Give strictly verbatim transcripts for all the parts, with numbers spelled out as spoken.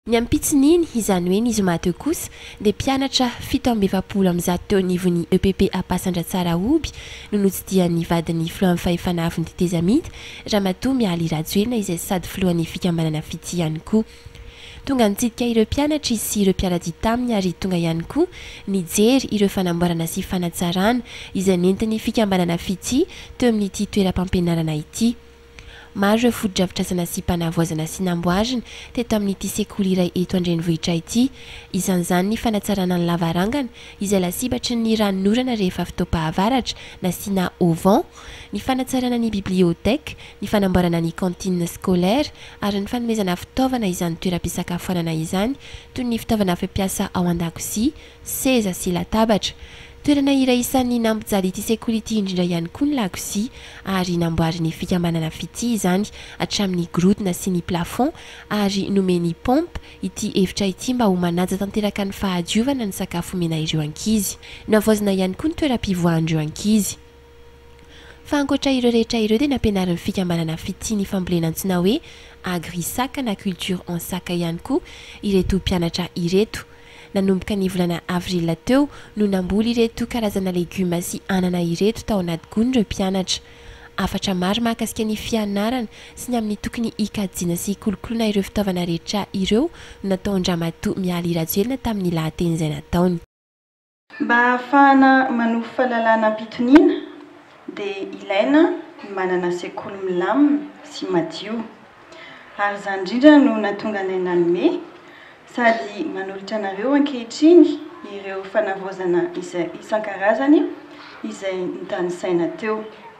Ny ampitsininy izany hoe ny zoma teo kosa dia mpianatra fito amby efapolo amin'ny zato teo anivon'ny E P P Ampasandratsara Oby no notsidihan'ny vadiny filohan'ny fahefanavy Teteza Mida Ramatoa Mialy Rajoelina izay sady filohan'ny fikambanana fity ihany koa. Tonga nitsidika ireo mpianatra izy sy ireo mpiaradia taminy ary tonga ihany koa nijery ireo fanamboarana sy fanatsarana izay nentin'ny fikambanana fity teo amin'ity toeram-pampianarana ity. Maro ireo foto-drafitr'asana sy mpanavoazana sy namboarina teto amin'ity sekoly iray eto Andrenivohitra ity, isan'izany ny fanatsarana ny lavarangana izay lasibatry ny ranon'orana rehefa fotoam-pahavaratra nasiana auvent, ny fanatsarana ny biblioteka, ny fanamboarana ny cantine scolaire ary ny fanomezana fitaovana izany toeram-pisakafoanana izany toy ny fitaovana fampiasa ao an-dakozia, seza sy latabatra. Toerana iray isan'ny nampijaly ity sekoly ity indrindra ihany koa ny lakozia ary namboariny fikambanana fity izany hatramin'ny gorodona sy ny plafond ary nomeny pompe ity efitra ity mba ho manaja tanteraka ny fahadiovana ny sakafo omena ireo ankizy. Navoazina ihany koa ny toeram-pivoahan'ireo ankizy. Fa ankoatra ireo rehetra ireo dia nampianarin'ny fikambanana fity ny fambolena antsoina hoe Agri-Sac na culture en sac ihany koa ireto mpianatra ireto. Nanomboka ny volana avrila teo no namboly ireto karazana legioma sy anana ireto tao anaty gony ireo mpianatra. Afatra maro mahakasika ny fianarana sy ny amin'ny tokony hikajiana sy kolokoloina ireo fitaovana rehetra ireo no nataon'ny Ramatoa Mialy Rajoelina tamin'ny lahateny izay nataony. Mba ahafahana manohy fahalalana am-pitoniana dia ilaina manana sekoly milamina sy madio. Ary izany indrindra no nahatonga anay nanome sady manolotra anareo ankehitriny ireo fanavoazana isan-karazany izay nitanisaina teo.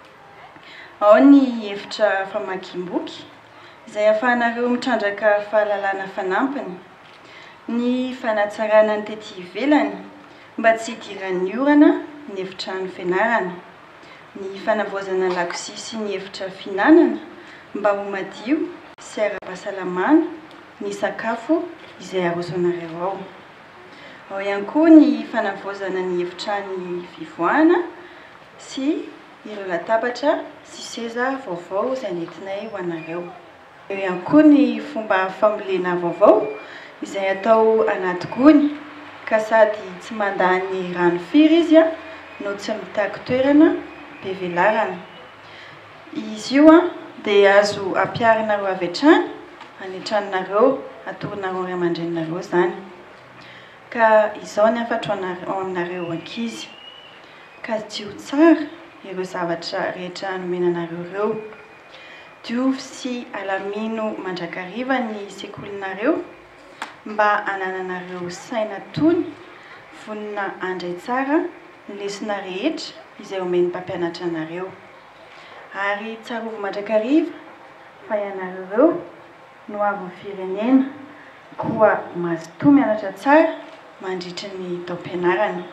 Ao ny efitra famakiam-boky izay ahafahanareo mitrandraka fahalalana fanampiny, ny fanatsarana ny tety ivelany mba tsy hidiran'ny orana ny efitrano fianarana, ny fanavoazana lakozia sy ny efitra fihinanana mba ho madio sy ara-pahasalamana ny sakafo izay arosonareo ao. Ao ihany koa ny fanavoazana ny efitrano fivoahana sy ireo latabatra sy seza vaovao izay nentinay ho anareo. Eo ihany koa ny fomba fambolena vaovao izay atao anaty gony ka sady tsy mandany rano firy izy no tsy mitaky toerana be velarana. Izy io dia azo ampiarinareo avy hatrany any an-tranonareo, atoronareo ray aman-dreninareo zany. Ka izao ny afatro ao aminareo ankizy. Ka dio tsara ireo zavatra rehetra nomenanareo ireo. Diovy sy alamino mandrakariva ny sekolinareo mba hanananareo saina tony vonona andray tsara ny lesona rehetra izay omen'ny mpampianatra anareo. Ary tsarovo mandrakariva fa ianareo no avy firenena koa mazotoa mianatra tsara mandritra ny taom-pianarana.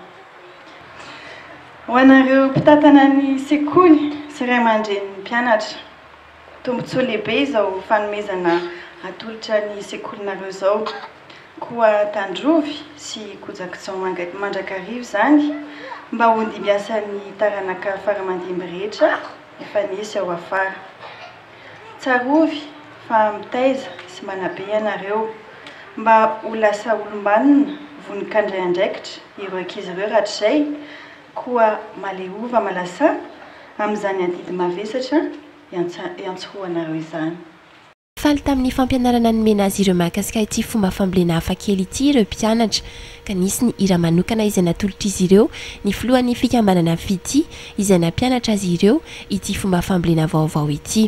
Ho anareo mpitantana ny sekoly sy ray aman-drenin'ny mpianatra, tombontsoa lehibe izao fanomezana atolotra ny sekolinareo izao. Koa tandrovy sy kojakojao mandrakariva izany mba ho ndibiasan'ny taranaka faramandimby rehetra efa nisy ao afara. Tsarovy fa mitaiza sy manabe ianareo mba ho lasa olombanona vonin-kandray andraikitra ireo ankizy ireo rahatrizay koa maleova malasa amin'izany adidy mavesatra iantsoroanareo izany. Faly tamin'ny fampianarana nomena azy ireo mahakasika ity fomba fambolena hafakely ity ireo mpianatra ka nisy ny hira manokana izay natolotra izy ireo ny filohan'ny fikambanana fity izay nampianatra azy ireo ity fomba fambolena vaovao ity.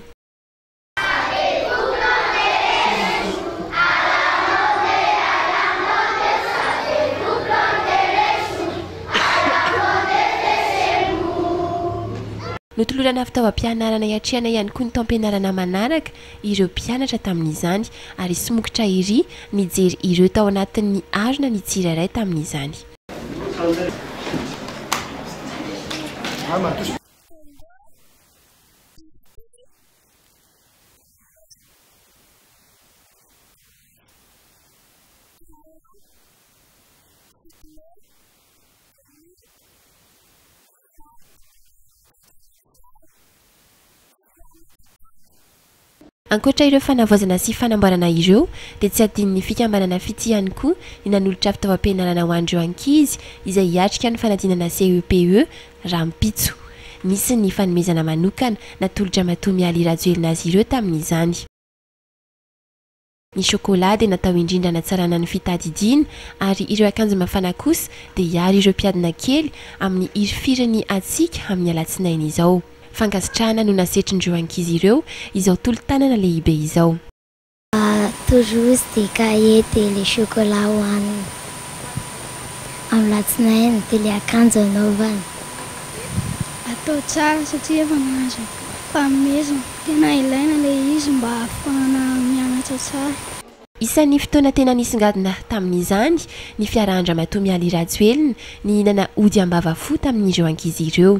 Notolorana fitaovam-pianarana hiatrehana ihany koa ny taom-pianarana manaraka ireo mpianatra tamin'izany ary somokotra iry nijery ireo tao anatin'ny arona ny tsirairay tamin'izany. Ankoatra ireo fanavoazana sy fanamboarana ireo dia tsy adin'ny fikambanana fity ihany koa ny nanolotra fitaovam-pianarana ho an'ireo ankizy izay hiatrika ny fanadinana C E P E rampitso. Nisy ny fanomezana manokana natolotra matoa miala irajoelina azy ireo tamin'izany. Ny chocolat dia natao indrindra natsarana ny fitadidiana ary ireo akanjo mafana kosa dia hiaro ireo mpiadina kely amin'ny hirifirany atsika amin'ny alatsinainy izao. Fankasitrahana no nasetrindreo ankizy ireo izao tolo-tanana lehibe izao. Toujours des cahiers et les chocolats hoanina amin'ny alatsinainy dia ilay akanjo anaovana. Atao tsara satria efa nahazo fanomezana, tena ilaina ilay izy mba ahafahana mianatra tsara. Isan'ny fotoana tena nisongadina tamin'izany ny fiarahana matoa miala irajoelina ny hihinana ody ambava fo tamin'ireo ankizy ireo.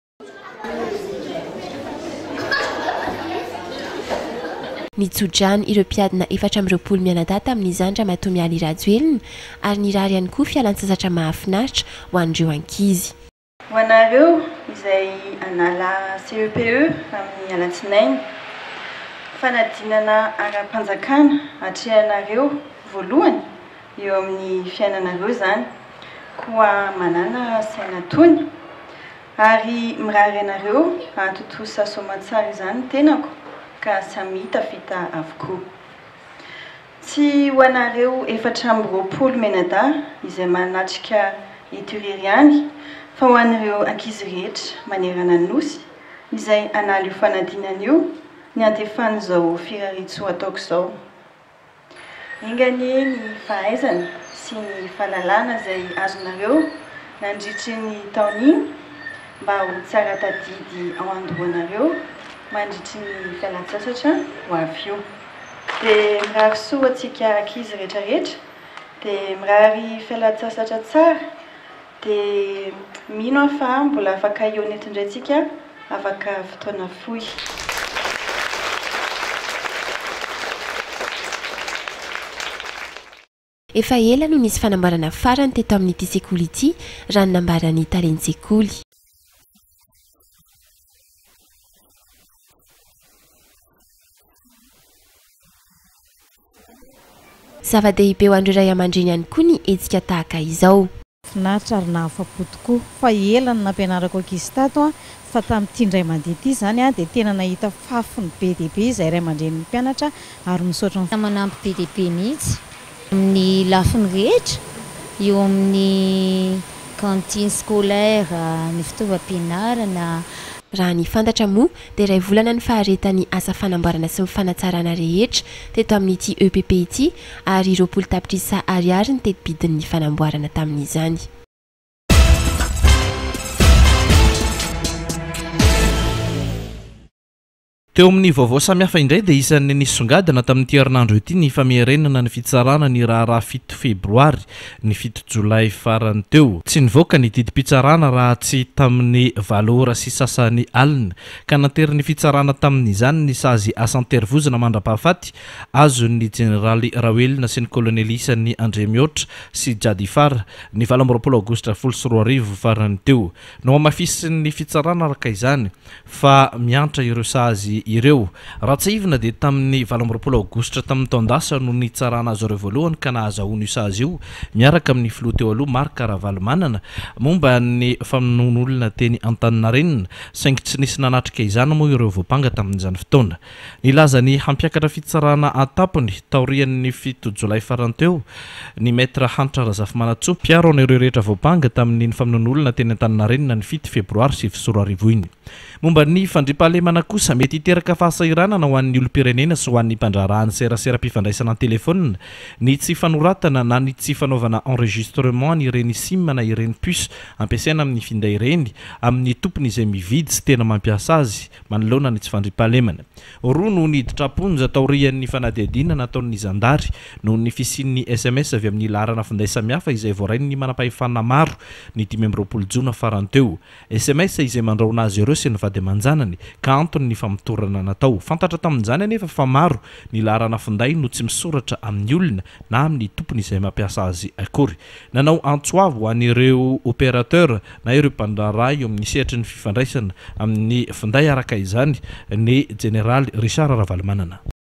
Nitsodrano ireo mpiadina efatra amby roapolo mianadaty amin'izany ramatoa miala irajoelina ary nirary ihany koa fialan-tsasatra mahafinaritra ho an'ireo ankizy. Ho anareo izay anala C E P E amin'ny alatsinainy, fanadinana ara-panjakana hatrehanareo voalohany eo amin'ny fiainanareo izany koa manana saina tony ary mirary anareo hatotoa sasomatsara izany tenako ka samy tafita avokoa. Tsy ho anareo efatra amby roapolo menada izay manatrika Ituririany fa ho an'ireo ankizy rehetra manerana ny nosy izay anala io fanadinana io ny antefany izao firaritso ataoko izao. Inganie ny fahaizana sy ny fahalalana izay azonareo nandritry ny taoniny mba ho tsara tadidy ao andohanareo mandritry ny fialan-tsasatra ho avy eo. Dia mirary soa antsika ankizy rehetrarehetra dia mirary fialan-tsasatra tsara dia mino aho fa mbola afaka eo nentindraitsika afaka fotoana fohy. Efa ela no nisy fanamboarana farany teto amin'ity sekoly ity raha ny nambarany Talentsekoly. Zava-dehibe ho an'ireo ray aman-dreny ihany koa ny hetsika tahaka izao. Finaritra ary nahafapo tokoa fa ela no nampianarako ankizy tato fa tamin'ity ndray mandeha ity zany a dia tena nahita fafony be dia be izay ray aman-dreny mpianatra ary misaotra ny manampy be dia be mihitsy amin'ny lafiny rehetra eo amin'ny cantine scolaire, ny fitaovam-pianarana. Raha ny fantatra moa dia iray volana ny faharetany asa fanamboarana sy ny fanatsarana rehetra teto amin'ity E P P ity ary roapolo tapitrisa ariary ny teti-bidin'ny fanamboarana tamin'izany. Teo amin'ny vaovao samihafa indray dia isan'ny nisongadina tamin'ity herinandro ity ny famerenana ny fitsarana ny raharaha fito febroary ny fito jolay farany teo. Tsy nivoaka ny didim-pitsarana raha tsy tamin'ny valo ora sy sasany alina ka natery ny fitsarana tamin'izany ny sazy asantervozana mandra-pahafaty azon'ny jeneraly Rawelina sy ny kolonelisa ny Andre Miotra sy Jadifar ny valo amby roapolo aogositra folo sy roa arivo farany teo. No amafisy ny fitsarana araka izany fa miantra ireo sazy ireo raha tsy ivina dia tamin'ny valo amby roapolo aogositra tamin'ny taondasa no nitsarana azy ireo voalohany ka nahazahoany io sazy io miaraka amin'ny filoha teo aloha Marc Ravalomanana momba ny famonoan'olona teny Antaninarenina saingy tsy nisy nanatrika izany moa ireo voapanga tamin'izany fotoana. Nilaza ny hampiakatra fitsarana atapony taorian'ny fito jolay farany teo ny maître Hantra Razafimanatsoa mpiaro an'ireo rehetra voapanga tamin'ny famonoan'olona teny Antaninarenina ny fito febroary sivy sy roa arivo iny. Momba ny fandriampahalemana kosa mety hiteraka fahasahiranana ho an'ny olom-pirenena sy ho an'ny mpandrarahany serasera mpifandraisana an-telefônina ny tsy fanoratana na ny tsy fanaovana enregistrement ny ireny sim na ireny puce ampiasaina amin'ny finday ireny amin'ny tompony izay mividy sy tena mampiasa azy manoloana ny tsy fandriampahalemana. Roa no niditra-ponja taorian'ny fanadihadiana nataon'ny zandary noho ny fisian'ny S M S avy amin'ny laharana finday samihafa izay voarainy ny manam-pahefana maro ny dimy amby roapolo jona farany teo. S M S izay mandraona azy ireo sy ny vady aman-janany ka antony ny famitorana natao. Fantatra tamin'izany anefa fa maro ny laharana finday no tsy misoratra amin'ny olona na amin'ny tompony izay mampiasa azy akory. Nanao antsoavo an'ireo opérateur na ireo mpandraraha eo amin'ny sehatry ny fifandraisana amin'ny finday araka izany ny Generaly Richard Ravalomanana.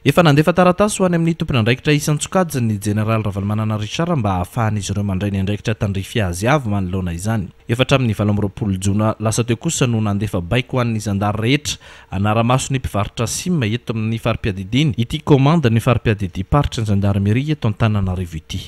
efa nandefa taratasy ho any amin'ny tompona andraikitra isan-tsokajy ny jeneraly Ravalomanana Richard mba hahafahan'izy ireo mandray ny andraikitra tandrify azy avy manoloana izany. Efatra amin'ny valo amby roapolo jona lasa teo kosa no nandefa baiko ho an'ny zandary rehetra anaramaso ny mpivarotra sima eto amin'ny farim-piadidiny ity komanda ny farim-piadidy paritra ny zandarmeria eto Antananarivo ity.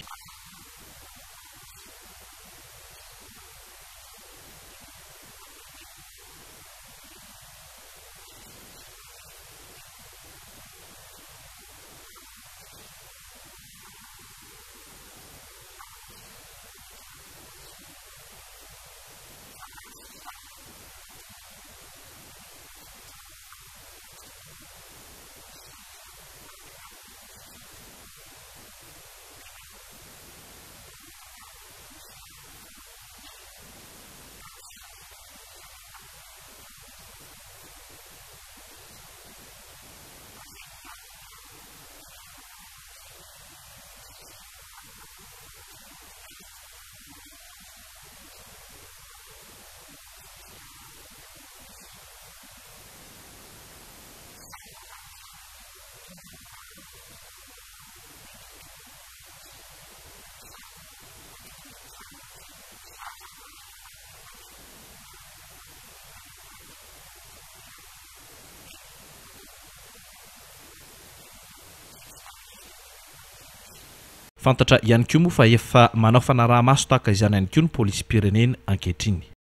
Fantatra ihany koa moa fa efa manao fanaraha-maso tahaka izany ihany koa ny pôlisy pirenena ankehitriny.